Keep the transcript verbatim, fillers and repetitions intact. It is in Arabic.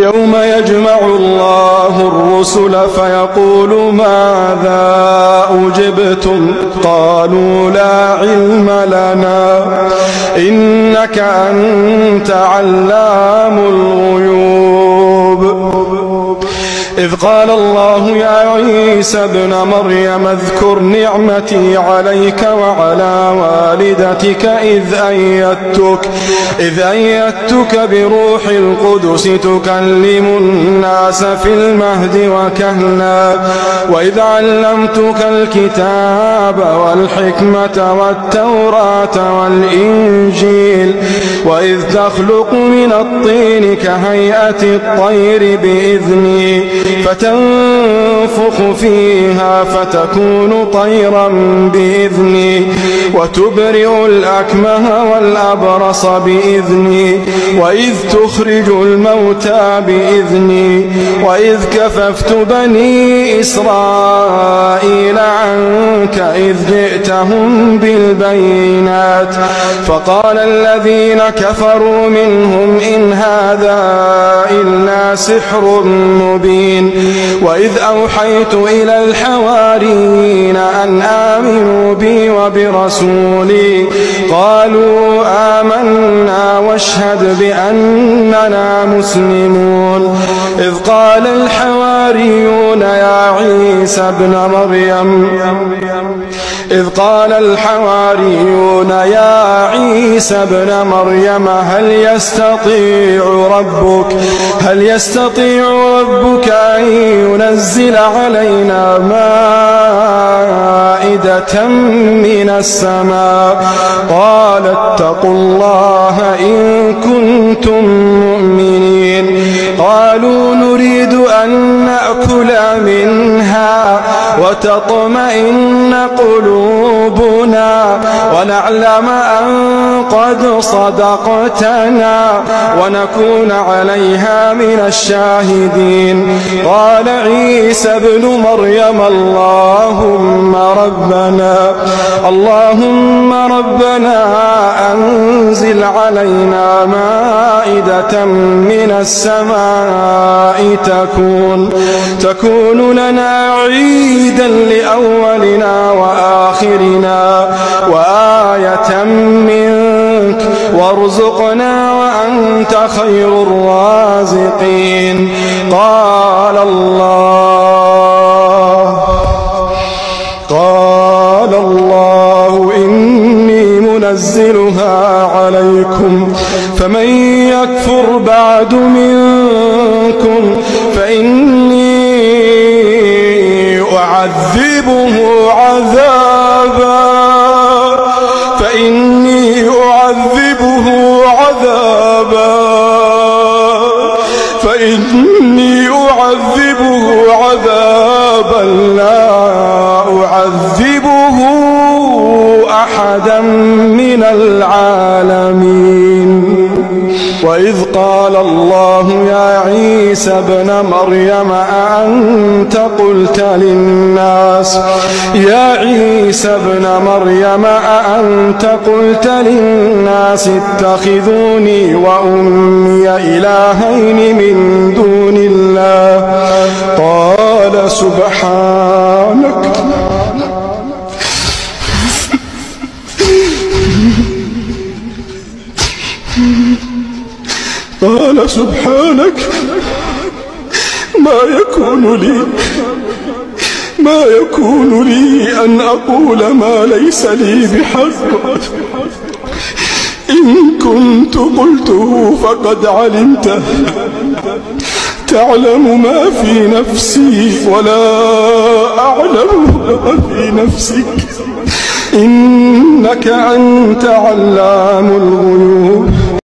يوم يجمع الله الرسل فيقول ماذا أجبتم قالوا لا علم لنا إنك أنت علام الغيوب. إذ قال الله يا عيسى ابن مريم اذكر نعمتي عليك وعلى والدتك إذ أيدتك, إذ أيدتك بروح القدس تكلم الناس في المهد وكهلا وإذ علمتك الكتاب والحكمة والتوراة والإنجيل وإذ تخلق من الطين كهيئة الطير بإذني فتنفخ فيها فتكون طيرا بإذني وتبرئ الأكمه والأبرص بإذني وإذ تخرج الموتى بإذني وإذ كففت بني إسرائيل عنك إذ جئتهم بالبينات فقال الذين كفروا منهم إن هذا إلا سحر مبين. وإذ أوحيت إلى الحواريين أن آمنوا بي وبرسولي قالوا آمنا واشهد بأننا مسلمون. إذ قال الحواريون يا عيسى ابن مريم إذ قال الحواريون يا عيسى ابن مريم هل يستطيع ربك هل يستطيع ربك أن ينزل علينا مائدة من السماء قال اتقوا الله إن كنتم مؤمنين. قالوا نريد أن نأكل منها وتطمئن قلوبنا ونعلم أن قد صدقتنا ونكون عليها من الشاهدين. قال عيسى ابن مريم اللهم ربنا اللهم ربنا أنزل علينا مائدة من السماء تكون تكون لنا عيدا لأولنا وآخرنا وآية منك وارزقنا وأنت خير الرازقين. قال الله قال الله إني منزلها عليكم فمن يكفر بعد منكم فإني أعذبه عذابا فإني أعذبه عذابا فإني أعذبه عذابا لا أعذبه أحدا من العالمين. وإذ قال الله يا عيسى ابن مريم أأنت قلت للناس يا عيسى ابن مريم أأنت قلت للناس اتخذوني وأمي إلهين من دون الله قال سبحانك قال سبحانك ما يكون لي ما يكون لي أن أقول ما ليس لي بحق إن كنت قلته فقد علمته تعلم ما في نفسي ولا أعلم ما في نفسك إنك أنت علام الغيوب.